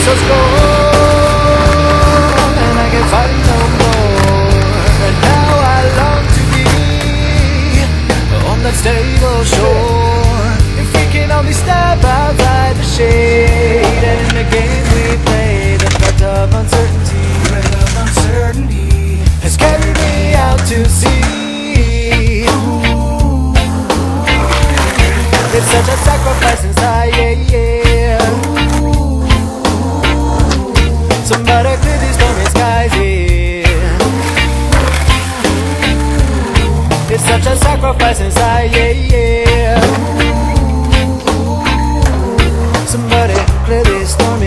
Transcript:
so strong, and I can fight no more. And now I long to be on that stable shore. If we can only step outside the shade, and in the game we play, the threat of uncertainty has carried me out to sea. It's such a sacrifice inside, yeah. Somebody clear these stormy skies, yeah. It's such a sacrifice inside, yeah. Somebody clear these stormy